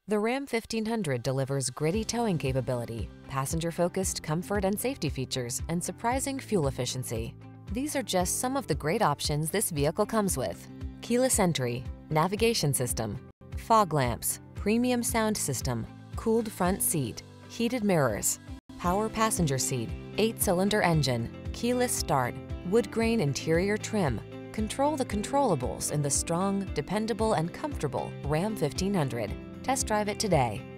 The Ram 1500 delivers gritty towing capability, passenger-focused comfort and safety features, and surprising fuel efficiency. These are just some of the great options this vehicle comes with: keyless entry, navigation system, fog lamps, premium sound system, cooled front seat, heated mirrors, power passenger seat, 8-cylinder engine, keyless start, wood grain interior trim. Control the controllables in the strong, dependable, and comfortable Ram 1500. Test drive it today.